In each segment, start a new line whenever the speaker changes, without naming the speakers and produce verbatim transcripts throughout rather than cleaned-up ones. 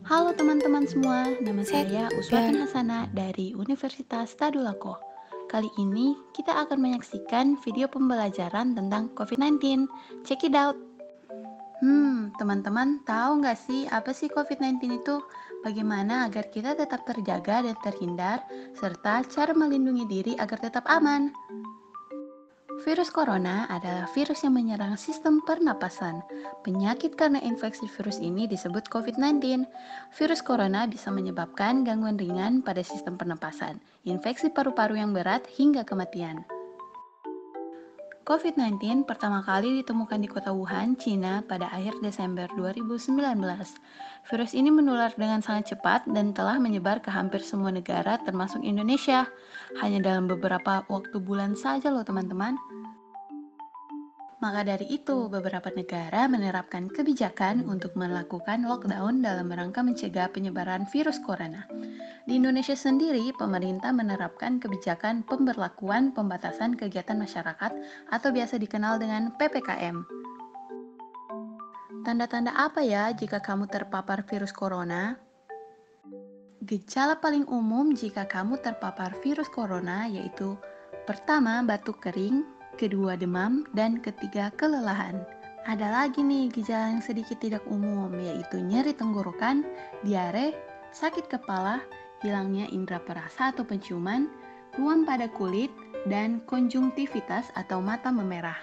Halo teman-teman semua, nama
Set
saya Uswatun
dan
Hasana dari Universitas Tadulako. Kali ini kita akan menyaksikan video pembelajaran tentang covid sembilan belas. Check it out! Hmm, teman-teman tahu nggak sih apa sih covid sembilan belas itu? Bagaimana agar kita tetap terjaga dan terhindar, serta cara melindungi diri agar tetap aman? Virus corona adalah virus yang menyerang sistem pernapasan. Penyakit karena infeksi virus ini disebut covid sembilan belas. Virus corona bisa menyebabkan gangguan ringan pada sistem pernapasan, infeksi paru-paru yang berat, hingga kematian. covid sembilan belas pertama kali ditemukan di kota Wuhan, Cina pada akhir Desember dua ribu sembilan belas. Virus ini menular dengan sangat cepat dan telah menyebar ke hampir semua negara termasuk Indonesia. Hanya dalam beberapa waktu bulan saja loh teman-teman. Maka dari itu, beberapa negara menerapkan kebijakan untuk melakukan lockdown dalam rangka mencegah penyebaran virus corona. Di Indonesia sendiri, pemerintah menerapkan kebijakan pemberlakuan pembatasan kegiatan masyarakat atau biasa dikenal dengan P P K M. Tanda-tanda apa ya jika kamu terpapar virus corona? Gejala paling umum jika kamu terpapar virus corona yaitu pertama, batuk kering, kedua, demam, dan ketiga, kelelahan. Ada lagi nih gejala yang sedikit tidak umum yaitu nyeri tenggorokan, diare, sakit kepala, hilangnya indera perasa atau penciuman, ruam pada kulit, dan konjungtivitas atau mata memerah.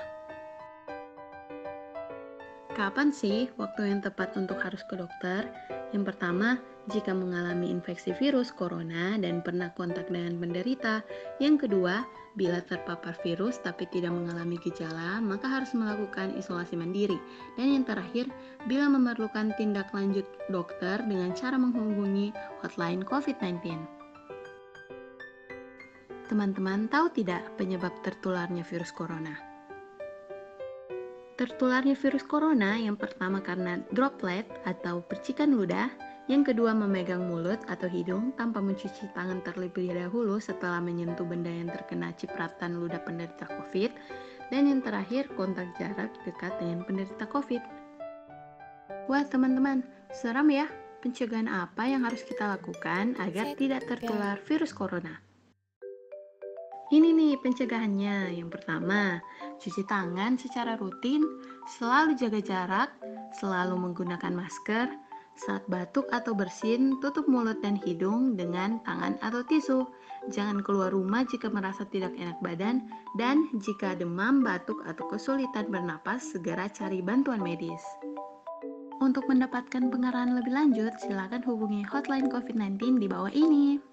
Kapan sih waktu yang tepat untuk harus ke dokter? Yang pertama, jika mengalami infeksi virus corona dan pernah kontak dengan penderita. Yang kedua, bila terpapar virus tapi tidak mengalami gejala, maka harus melakukan isolasi mandiri. Dan yang terakhir, bila memerlukan tindak lanjut dokter dengan cara menghubungi hotline covid sembilan belas. Teman-teman tahu tidak penyebab tertularnya virus corona? Tertularnya virus corona yang pertama karena droplet atau percikan ludah, yang kedua memegang mulut atau hidung tanpa mencuci tangan terlebih dahulu setelah menyentuh benda yang terkena cipratan ludah penderita COVID, dan yang terakhir kontak jarak dekat dengan penderita COVID. Wah teman-teman, seram ya? Pencegahan apa yang harus kita lakukan agar
set
tidak
dan
tertular virus corona? Ini nih pencegahannya. Yang pertama, cuci tangan secara rutin, selalu jaga jarak, selalu menggunakan masker. Saat batuk atau bersin, tutup mulut dan hidung dengan tangan atau tisu. Jangan keluar rumah jika merasa tidak enak badan, dan jika demam, batuk, atau kesulitan bernapas, segera cari bantuan medis. Untuk mendapatkan pengarahan lebih lanjut, silakan hubungi hotline covid sembilan belas di bawah ini.